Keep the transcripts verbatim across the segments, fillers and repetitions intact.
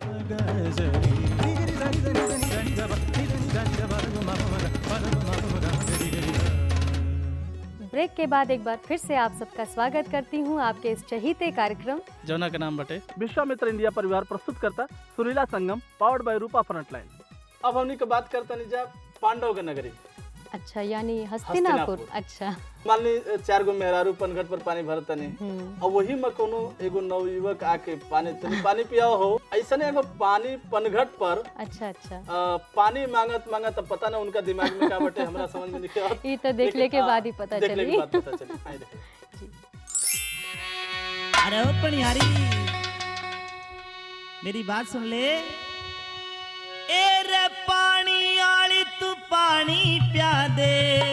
Break के बाद एक बार फिर से आप सबका स्वागत करती हूँ आपके इस चहीते कार्यक्रम जौना का नाम बटे विश्वामित्र इंडिया परिवार प्रस्तुत करता सुरीला संगम पावर्ड बाय रूपा फ्रंटलाइन। अब हमनी के बात करता नहीं जा पांडव के नगरी। अच्छा, यानी हस्तिनापुर। अच्छा, मान ली चार गो मेहरारू पनघट पर पानी भरता नहीं और वही में कोनो एगो नवयुवक आके पानी तनी पानी पियाओ हो, ऐसा नहीं एगो पानी पनघट पर अच्छा अच्छा आ, पानी मांगत मांगत पता ना उनका दिमाग में क्या बटे, हमरा समझ में नहीं आवत। ये तो देखले के बाद ही पता चली। देखले के बाद पता चली। आइए देखो। अरे ओ पनियारी, मेरी बात सुन ले। ए रे पानी आली तू पानी प्या दे,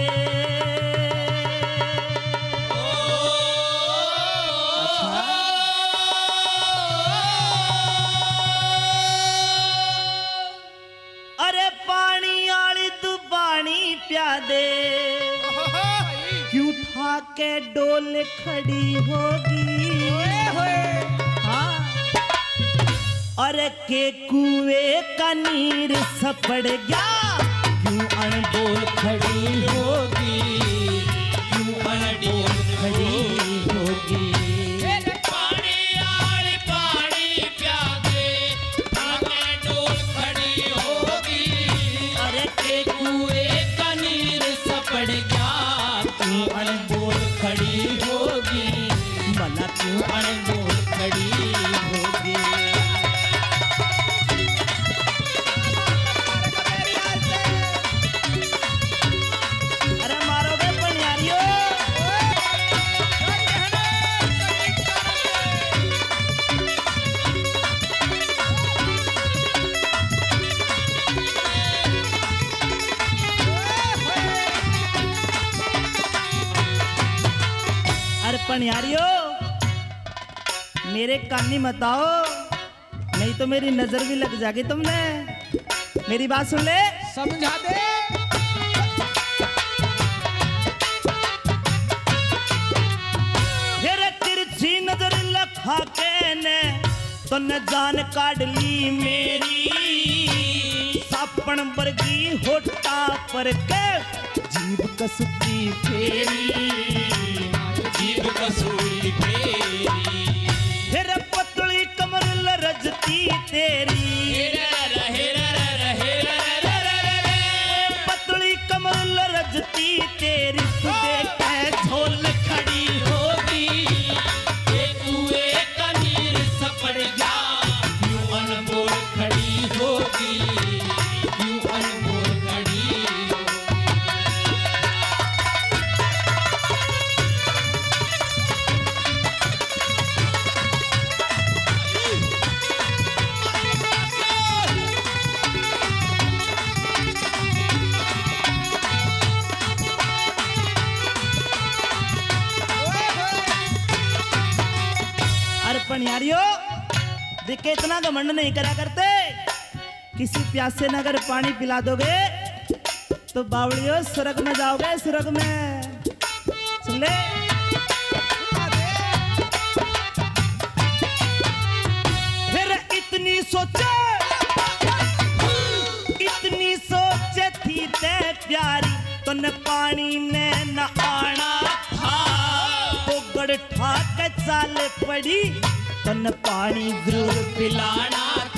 अच्छा अरे पानी आली तू पानी प्या दे, क्यों ठा के डोल खड़ी होगी, हाँ अरे के कुएं का नीर सपड़ गया, क्यों अनडोल खड़ी होगी, क्यों अनडोल खड़ी होगी। पानी आड़ पानी प्या दे, अनडोल खड़ी होगी, अरे के कुएं का नीर सपड़ गया, क्यों अनडोल खड़ी होगी, भला क्यों अनडोल खड़ी होगी। पनियारियो मेरे कानी मत आओ, नहीं तो मेरी नजर भी लग जाएगी तुमने। मेरी बात सुन ले, समझा दे। फिर तिरछी नजर लखा के ने तो न जान काट ली मेरी, सापण बरगी होटा पर के जीव कसुती फेरी, जीव कसुती फेरी, फिर पतली कमर लरजती तेरी, पतली कमर लरजती तेरी, तुझे कह झोल खड़ी होगी, एक कुएं का नीर सपड़ गया, क्यों अनमोल खड़ी होगी, क्यों अनमोल खड़ी होगी। पनियारियों देखे इतना घमंड नहीं करा करते, किसी प्यासे ने अगर पानी पिला दोगे तो बावड़ियों स्वर्ग में जाओगे, स्वर्ग में। सुन ले, फिर इतनी सोचे इतनी सोचे थी ते प्यारी, तो न पानी ने न आना था, तो गड़ ठा के चाल पड़ी, तन पानी जरूर पिलाना